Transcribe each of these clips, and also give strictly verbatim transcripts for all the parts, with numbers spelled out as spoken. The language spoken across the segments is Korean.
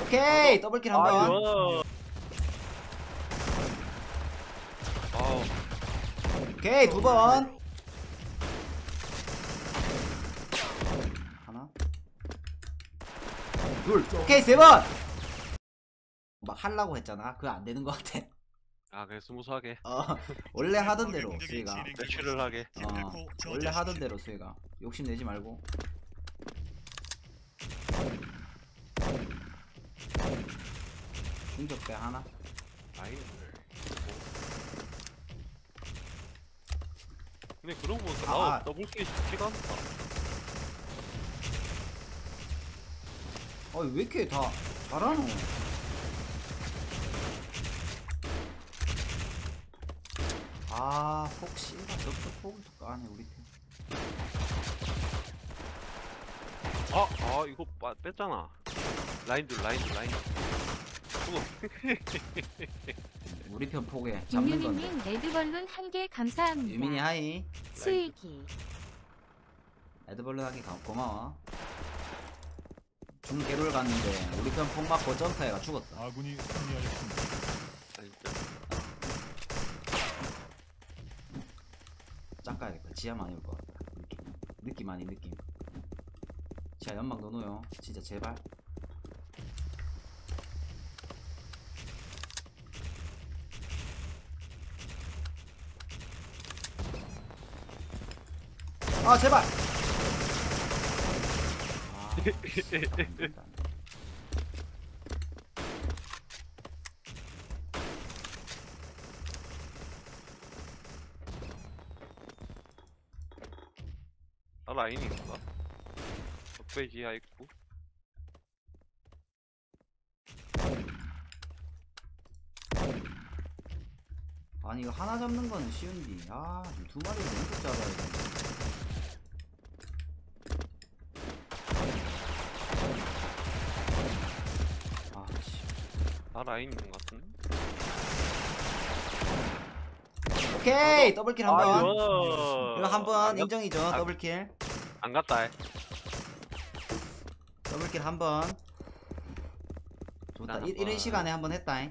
오케이 어, 더블킬 한번. 아이고. 아우. 오케이 두번. 하나 둘. 오케이 세번. 막 하려고 했잖아. 그거 안 되는 것 같아. 아 그래 스무스하게. 어 원래 하던 대로 수희가. 매출을 하게. 어 원래 하던 대로 수희가 욕심 내지 말고. 중격배 하나. 아이. 근데 그런 거 보니까 아, 나 더블킬 쉽지가 않다. 어이 왜 이렇게 다 잘하노? 아 폭씨가 저쪽 폭을 또 까네 우리 팀. 아, 아 이거 빠, 뺐잖아. 라인들 라인들 라인. 우리 편 폭에 잡는 건데. 김유민님 레드벌룬 한 개 감사합니다. 유민이 하이. 수익이. 레드벌룬 하기 고마워. 중계롤 갔는데 우리 편 폭 맞고 점프해가 죽었어. 아군이 승리하였습니다. 짱가야겠다. 지하 많이 올 것 같다. 느낌. 느낌 아니 느낌. 지하 연막 넣어놓요. 진짜 제발. 아 제발. 아, 안 된다, 안 된다. 아 라인인가? 적배지하 있고. 아니 이거 하나 잡는 거는 쉬운디. 아, 두 마리를 연속 잡아야 돼. 아, 씨. 아 라인인 것 같은데? 오케이 더블킬 한 번. 아이고. 이거 한 번 안 갔- 인정이죠. 안- 더블킬. 안 갔다. 해. 더블킬 한 번. 좋다. 난 이, 한번. 이런 시간에 한 번 했다.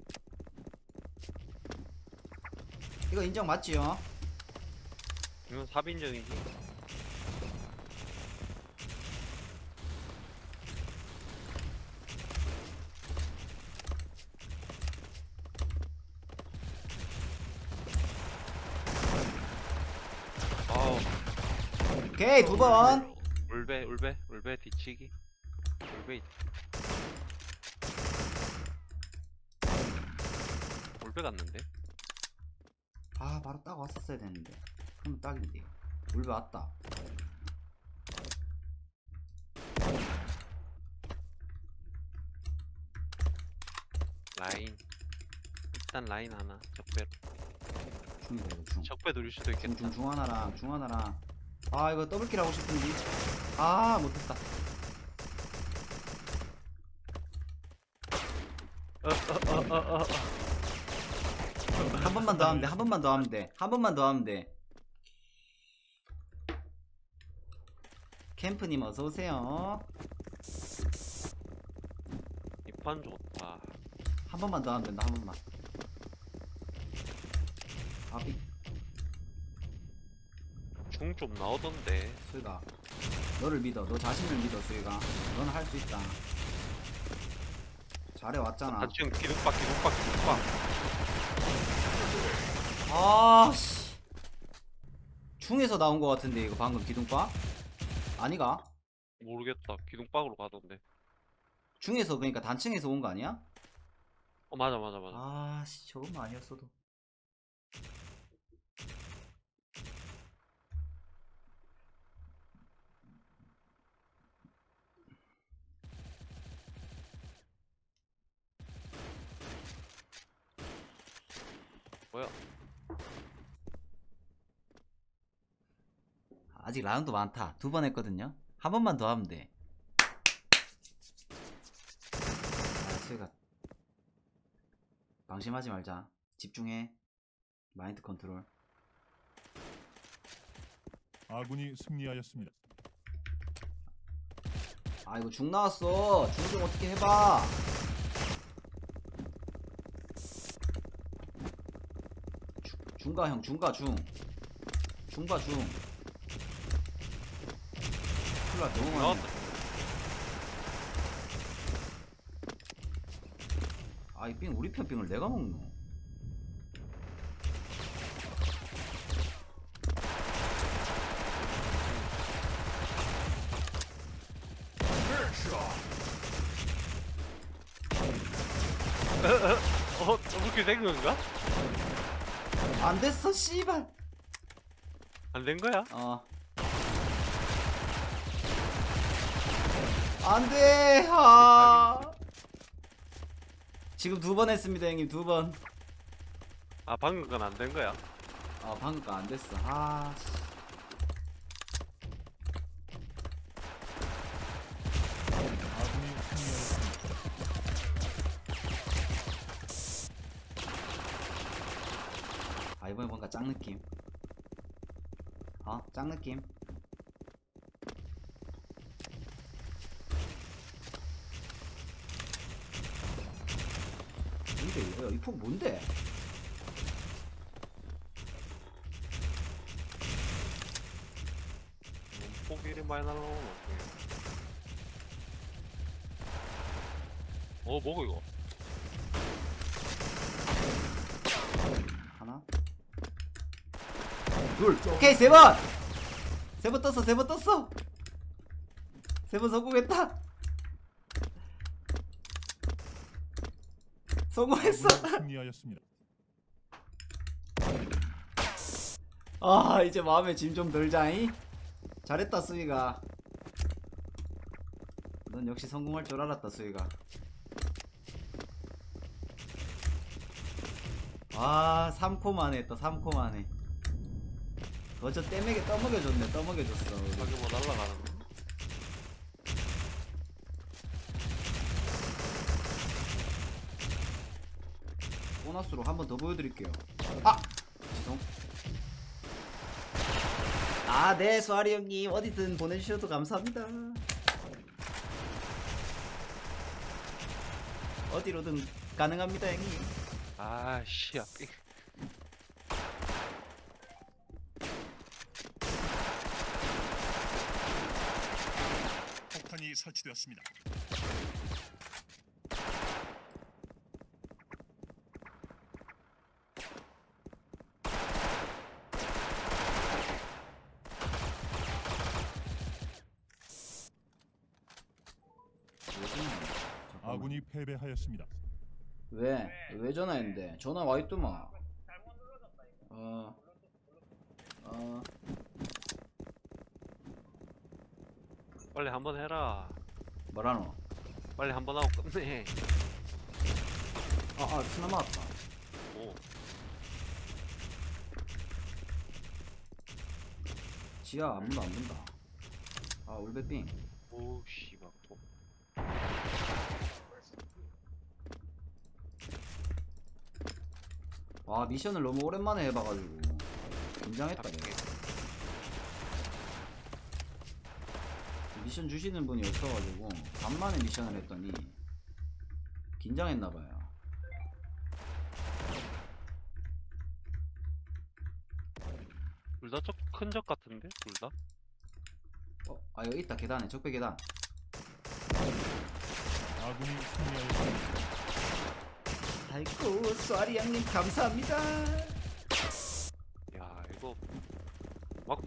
이거 인정 맞지요? 이건 사빈정이지. 아우. 오케이 두 번. 울베 울베 울베 뒤치기. 울베 있- 울베 갔는데? 아 바로 딱 왔었어야 되는데. 그럼 딱인데. 울베 왔다. 라인. 일단 라인 하나. 적배. 중이다 이거 중. 적배 누릴 수도 있겠다. 중, 중, 중 하나랑 중 하나랑. 아 이거 더블킬 하고 싶은데. 아 못했다. 어어어어어. 한 번만 더 하면 돼. 한 번만 더 하면 돼. 한 번만 더 하면 돼. 캠프님 어서 오세요. 이 판 좋다. 한 번만 더 하면 된다. 한 번만. 아비 중 좀 나오던데. 수희가 너를 믿어. 너 자신을 믿어 수희가. 너는 할 수 있다. 잘해 왔잖아. 아 지금 기둥박 기둥박 기둥박. 아씨. 중에서 나온 거 같은데 이거 방금 기둥과? 아니가? 모르겠다. 기둥박으로 가던데. 중에서 그러니까 단층에서 온 거 아니야? 어 맞아 맞아 맞아. 아씨 저것만 아니었어도. 뭐야? 아직 라운드 많다. 두 번 했거든요. 한 번만 더 하면 돼. 아, 수희가 방심하지 말자. 집중해. 마인드 컨트롤. 아군이 승리하였습니다. 아 이거 중 나왔어. 중 좀 어떻게 해봐. 주, 중가 형 중가 중 중가 중 콜라 너무 많네. 나왔다. 아이 삥 우리 편 삥을 내가 먹노. 어, 저렇게 된 건가? 안 됐어 씨발. 안 된 거야? 어. 안 돼. 아. 지금 두 번 했습니다, 형님. 두 번. 아, 방금 건 안 된 거야? 아, 방금 거 안 됐어. 아. 씨. 아군이 승리하였습니다. 아, 이번에 뭔가 짱 느낌. 어? 짱 느낌. 뭔데 이거야? 이 폭 뭔데? 폭이 이리 많이 날라오면 어떡해. 어, 뭐고 이거? 하나. 둘. 오케이, 세 번. 세 번 떴어. 세 번 떴어. 세 번 성공했다. 성공했어. 아군이 승리하였습니다. 아, 이제 마음에 짐 좀 덜자잉. 잘했다, 수희가. 넌 역시 성공할 줄 알았다, 수희가. 아, 삼 코 만에 했다, 삼 코 만에. 어저 떼매게 떠먹여줬네, 떠먹여줬어. 저기 뭐 날라가는 거? 보너스로 한 번 더 보여드릴게요. 아! 죄송. 아, 네, 수아리 형님. 어디든 보내주셔도 감사합니다. 어디로든 가능합니다, 형님. 아, 씨야. 폭탄이 설치되었습니다. 아군이 패배하였습니다. 왜? 왜 전화했는데? 전화 와있더만. 어. 어. 빨리 한번 해라. 뭐라노? 빨리 한번 하고 끝내. 아, 아, 스나 맞았다. 오, 지하 아무도 안 본다. 아, 울베빙. 오, 씨발. 또. 와, 미션을 너무 오랜만에 해봐가지고 긴장했다 내가. 미션 주시는 분이 없어가지고 간만에 미션을 했더니 긴장했나봐요. 둘 다 큰 적 같은데? 둘 다? 어? 아, 여기 있다. 계단에 적배 계단. 아군이 승리하였습니다. 아이고, 쏘아리 양님 감사합니다. 야, 이거 막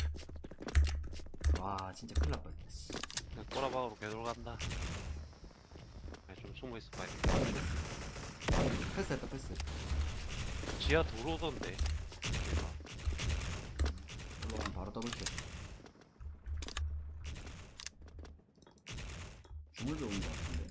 와, 진짜 큰일 날 뻔했다. 씨. 그냥 꼬라박으로 개돌 간다. 야, 좀 숨어 있어 봐야 패스했다, 패스. 지하 들어오던데. 올라가면 바로 더블킬. 중물도 오는 것 같은데.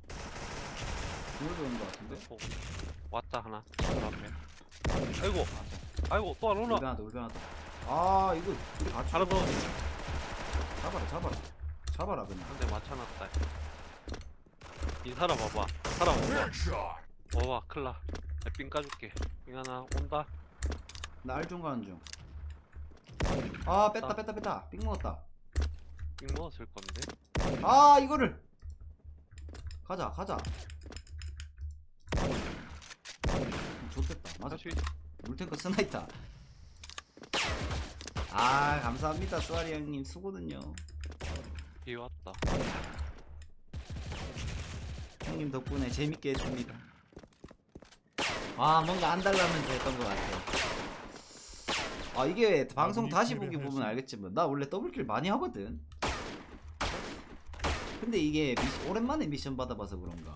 중물도 오는 것 같은데. 어, 왔다 하나. 저 앞에. 아이고, 아이고 또 안 오나? 울변하다, 울변하다. 아, 이거 우리 같이 하나 더. 잡아라, 잡아라. 잡아라, 그냥. 한 대 맞춰놨다. 이 사람 봐봐. 사람 봐봐. 봐봐, 클라. 나 삥 까줄게. 삥 하나 온다. 나 알중 가는 중. 아, 뺐다, 뺐다, 뺐다. 삥 먹었다. 삥 먹었을 건데. 아 이거를 가자 가자. 좋겠다. 맞아. 할수 있. 물탱크 스나이타. 아 감사합니다 수아리 형님 수고는요. 비 왔다. 형님 덕분에 재밌게 했습니다. 아 뭔가 안 달라면서 했던 것 같아요. 아 이게 방송 아군이 다시 보기 보면 패배하였습니다. 알겠지만 나 원래 더블킬 많이 하거든. 근데 이게 미시, 오랜만에 미션 받아봐서 그런가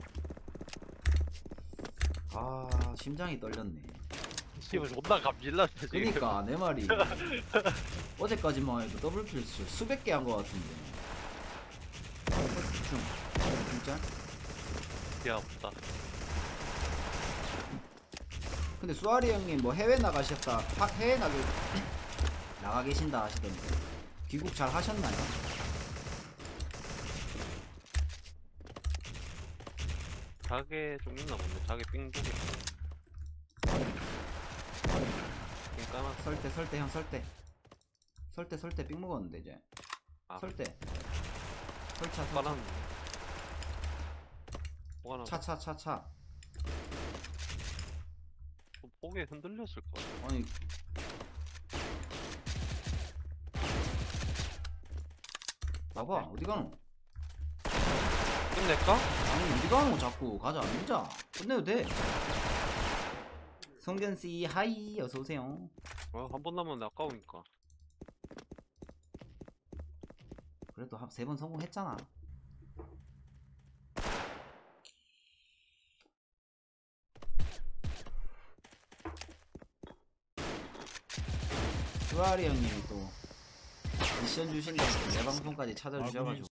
아 심장이 떨렸네. 씨발 존나 감질났다 지금. 그니까 내 말이 어제까지만 해도 더블킬 수- 수백 개 한 것 같은데. 중 진짜? 야 없다. 근데 수아리 형님 뭐 해외 나가셨다 확 해외 나가 나가 계신다 하시던데 귀국 잘 하셨나요? 자개 좀 있나 본데. 자개 삥 두개. 삥 까놨어. 설대 설대 형 설대 설대 설대 삑 먹었는데 이제 아, 설대 설차 설차 까놨네. 뭐가 나? 차차차차 폭에 흔들렸을 거야. 아니 봐봐 어디 가노? 끝낼까? 아니 어디 가노 자꾸 가자 밀자 끝내도 돼. 성견씨 하이 어서오세요. 어, 한 번 남았는데 아까우니까. 그래도 한 세 번 성공했잖아. 수아리 형님이 또 미션 주신다고 내 방송까지 찾아주셔가지고